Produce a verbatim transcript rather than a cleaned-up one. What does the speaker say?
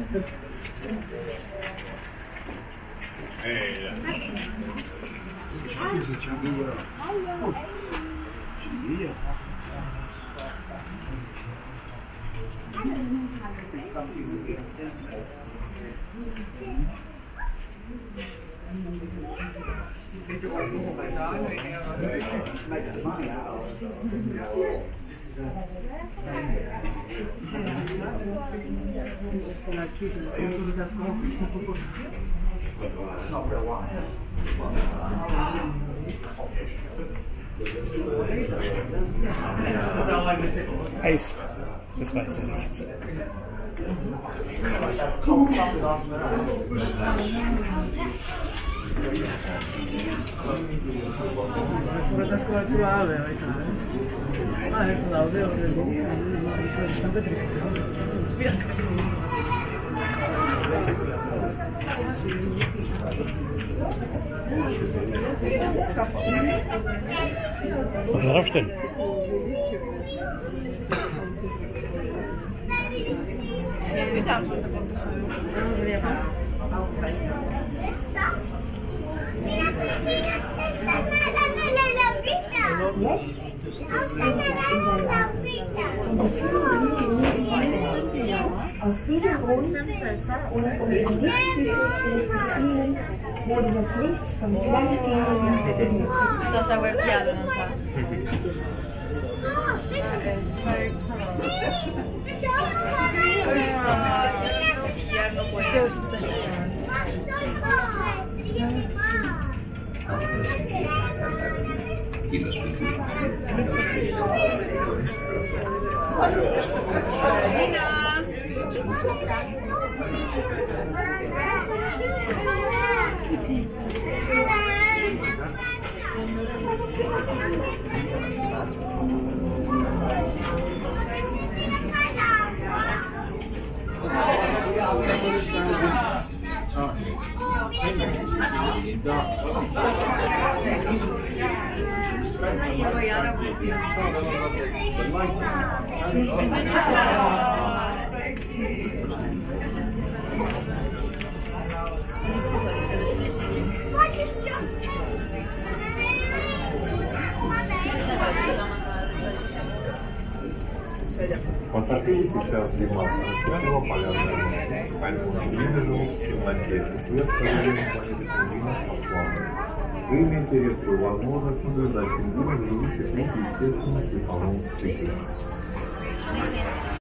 Eis. Das weiß er nicht. Muss man draufstellen. Aus diesem Grund und um den Lichtzyklus zu respektieren, wurde das Licht vom Planetarium bedient. Y los vikingos Потопили сейчас зима, наступила полярная ночь, поэтому пингвины живут в темноте, и свет с появлением планеты пингвинов ослабнет. Вы имеете редкую возможность наблюдать пингвинов, живущих в естественном световом цикле.